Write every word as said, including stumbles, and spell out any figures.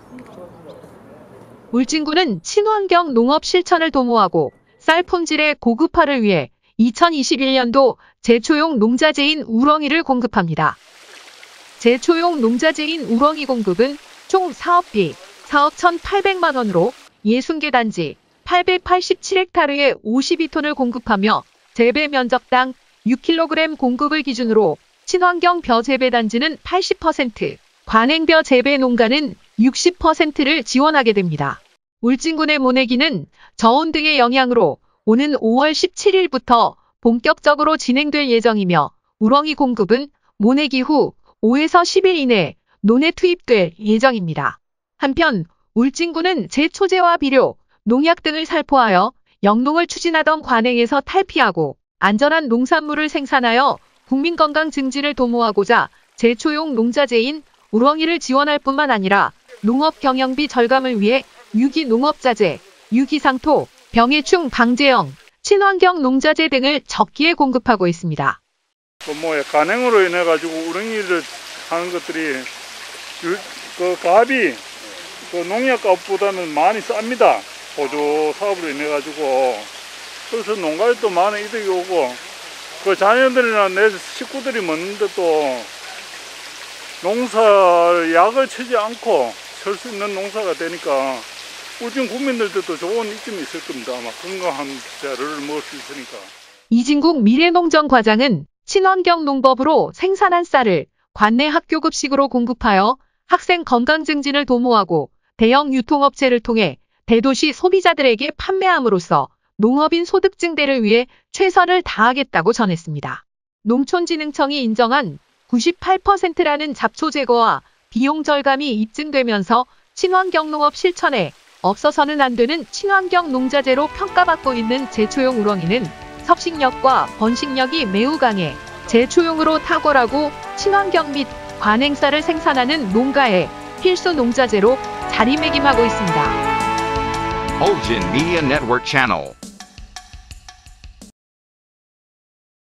울진군은 친환경 농업 실천을 도모하고 쌀 품질의 고급화를 위해 이천이십일 년도 제초용 농자재인 우렁이를 공급합니다. 제초용 농자재인 우렁이 공급은 총 사업비 사억 천팔백만 원으로 육십 개 단지 팔백팔십칠 헥타르에 오십이 톤을 공급하며 재배 면적당 육 킬로그램 공급을 기준으로 친환경 벼 재배 단지는 팔십 퍼센트, 관행벼 재배 농가는 육십 퍼센트를 지원하게 됩니다. 울진군의 모내기는 저온 등의 영향으로 오는 오월 십칠일부터 본격적으로 진행될 예정이며 우렁이 공급은 모내기 후 오에서 십일 이내 논에 투입될 예정입니다. 한편 울진군은 제초제와 비료, 농약 등을 살포하여 영농을 추진하던 관행에서 탈피하고 안전한 농산물을 생산하여 국민 건강 증진을 도모하고자 제초용 농자재인 우렁이를 지원할 뿐만 아니라 농업 경영비 절감을 위해 유기농업자재, 유기상토, 병해충 방제형, 친환경 농자재 등을 적기에 공급하고 있습니다. 그 뭐 간행으로 인해 가지고 우렁이를 하는 것들이 유, 그 값이 그 농약값보다는 많이 쌉니다. 보조 사업으로 인해 가지고 그래서 농가에 또 많은 이득이 오고 그 자녀들이나 내 식구들이 먹는데 또 농사 약을 치지 않고 설 수 있는 농사가 되니까 울진 국민들도 좋은 이점이 있을 겁니다. 아마 건강한 재료를 먹을 수 있으니까. 이진국 미래농정 과장은 친환경 농법으로 생산한 쌀을 관내 학교 급식으로 공급하여 학생 건강 증진을 도모하고 대형 유통업체를 통해 대도시 소비자들에게 판매함으로써 농업인 소득 증대를 위해 최선을 다하겠다고 전했습니다. 농촌진흥청이 인정한 구십팔 퍼센트라는 잡초 제거와 비용 절감이 입증되면서 친환경 농업 실천에 없어서는 안 되는 친환경 농자재로 평가받고 있는 제초용 우렁이는 섭식력과 번식력이 매우 강해 제초용으로 탁월하고 친환경 및 관행쌀을 생산하는 농가의 필수 농자재로 자리매김하고 있습니다. Ulgin Media Network Channel